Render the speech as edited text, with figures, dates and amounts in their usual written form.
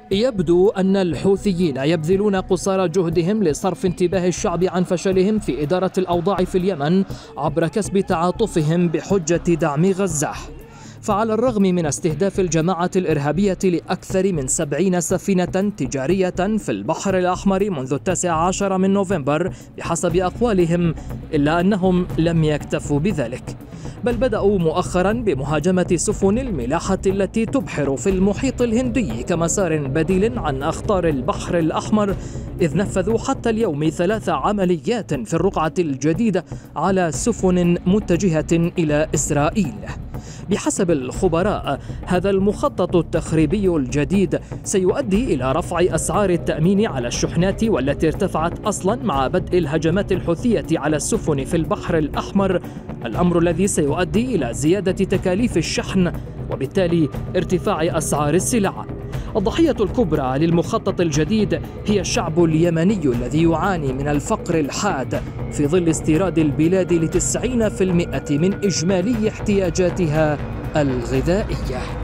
يبدو أن الحوثيين يبذلون قصارى جهدهم لصرف انتباه الشعب عن فشلهم في إدارة الأوضاع في اليمن عبر كسب تعاطفهم بحجة دعم غزة. فعلى الرغم من استهداف الجماعة الإرهابية لأكثر من 70 سفينة تجارية في البحر الأحمر منذ 19 من نوفمبر بحسب أقوالهم، إلا أنهم لم يكتفوا بذلك، بل بدأوا مؤخرا بمهاجمة سفن الملاحة التي تبحر في المحيط الهندي كمسار بديل عن أخطار البحر الأحمر، إذ نفذوا حتى اليوم 3 عمليات في الرقعة الجديدة على سفن متجهة إلى إسرائيل. بحسب الخبراء هذا المخطط التخريبي الجديد سيؤدي إلى رفع أسعار التأمين على الشحنات والتي ارتفعت أصلا مع بدء الهجمات الحوثية على السفن في البحر الأحمر، الأمر الذي سيؤدي إلى زيادة تكاليف الشحن وبالتالي ارتفاع أسعار السلع. الضحية الكبرى للمخطط الجديد هي الشعب اليمني الذي يعاني من الفقر الحاد في ظل استيراد البلاد ل90% من إجمالي احتياجاتها الغذائية.